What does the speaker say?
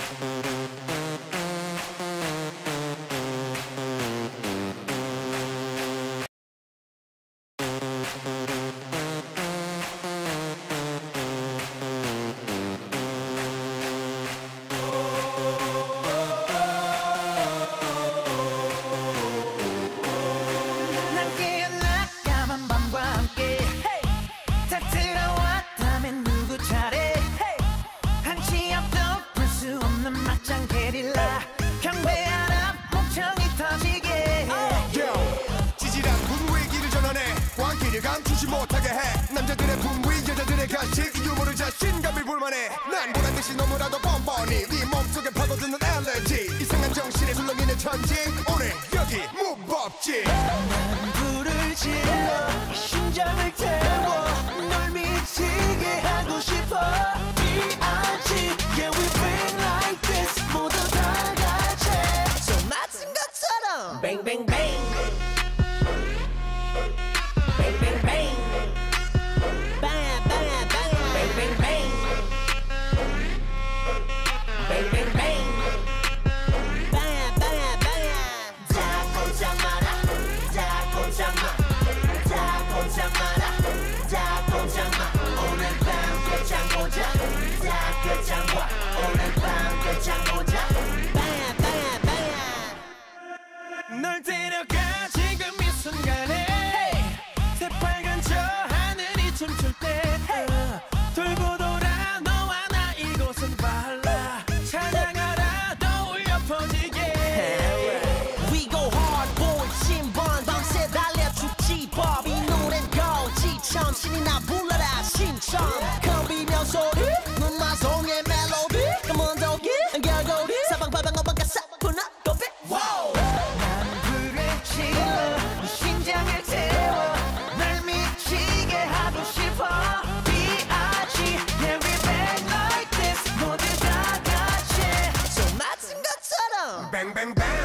감추지 못하게 해 남자들의 분위 여자들의 가식 유머를 자신감이 불만해 난 보란듯이 너무나도 뻔뻔히 네 몸속에 파고드는 알레르기 이상한 정신에 술렁이는 천지 오늘 여기 무법지 난 불을 질러 심장을 태워 널 미치게 하고 싶어 B.I.G. Yeah we bang like this 모두 다 같이 손 맞은 것처럼 Bang bang bang Bang bang bang Bang bang bang Bang bang bang Bang bang bang Bang bang bang 다 꼼짝 마라 다 꼼짝 마 다 꼼짝 마라 다 꼼짝 마 오늘 밤 끝장 보자 다 끝장 봐 오늘 밤 끝장 보자 Bang bang bang 널 데려가 지금 이 순간에 새빨간 저 하늘이 춤출 때 돌고 돌아 너와 나 이곳은 발라 찬양하라 더 울려 퍼지게 We go hard boy 신번 밤새 달려 죽지 법 이 노래는 고지천 신이 나 불러라 신청 겁이며 소리 눈마송의 멜로디 검은 독이 결국 사방팔방 어방가 사뿐한 고비 Wow 난 불을 질러 이 심장을 태워 날 미치게 하고 싶어 B.I.G. Yeah we bang like this 모두 다 같이 손 맞은 것처럼 뱅뱅뱅